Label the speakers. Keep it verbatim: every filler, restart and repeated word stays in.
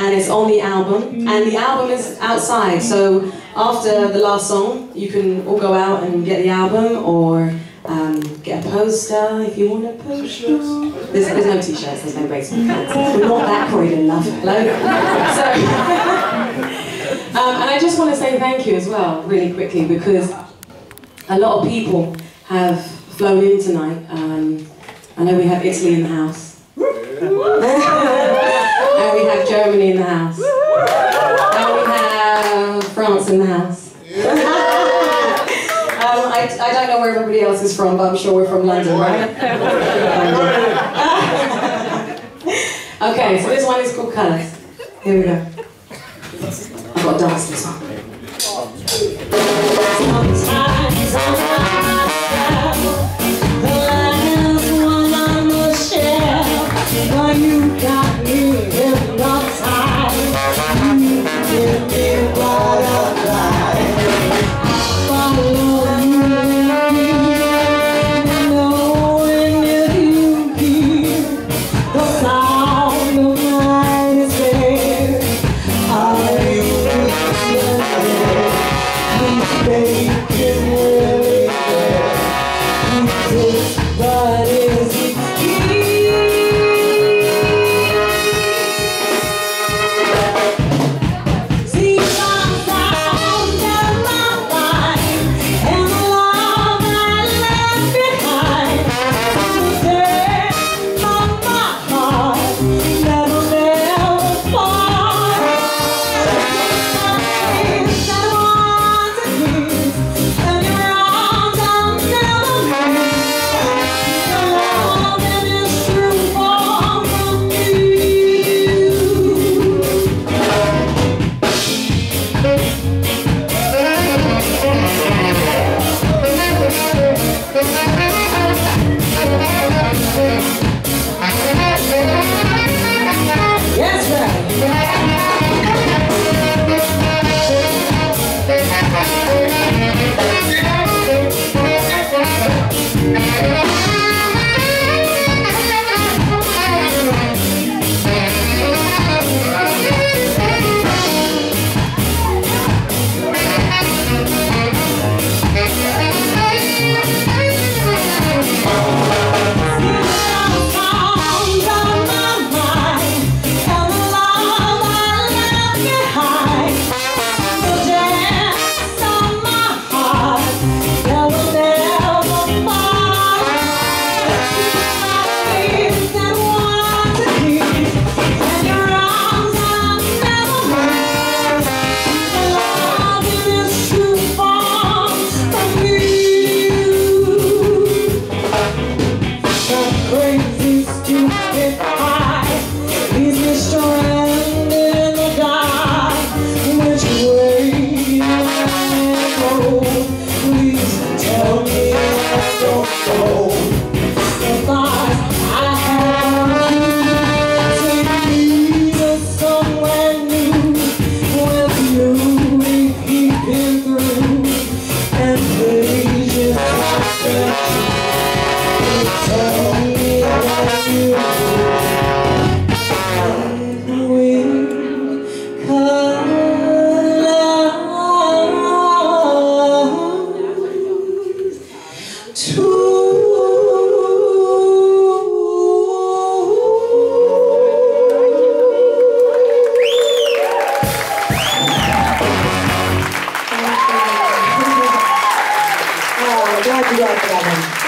Speaker 1: and it's on the album, and the album is outside, so after the last song you can all go out and get the album, or um, get a poster if you want a poster. There's, there's no t-shirts, there's no basement fans. We're not that Croydon, love. Hello? So, um, and I just want to say thank you as well, really quickly, because a lot of people have flown in tonight. Um, I know we have Italy in the house. And we have Germany in the house. And we have France in the house. um, I, I don't know where everybody else is from, but I'm sure we're from London, right? Okay, so this one is called Colours. Here we go. I've got to dance this one. Sometimes I'm you got me hypnotized. You give me butterflies. I follow you, knowing if you hear the sound of my despair. Are you listening? Please make it really clear. But is it glad you like that one.